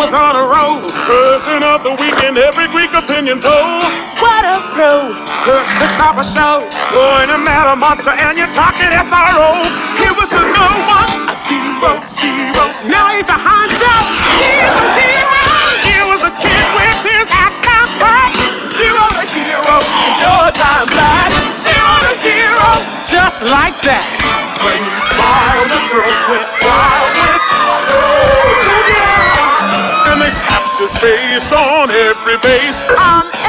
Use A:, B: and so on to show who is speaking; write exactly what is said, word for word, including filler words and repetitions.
A: was on a roll. Person of the weekend, every Greek opinion poll. What a pro, could stop a show. Boy, no matter monster, and you're talking S R O. He was a no one, a zero, zero. Now he's a honcho. He's a hero. He was a kid with his account back. Zero to hero, your time flies. Zero to hero, just like that. When he smiled, the girls went wild with oh, and they slapped his face on every base. Um,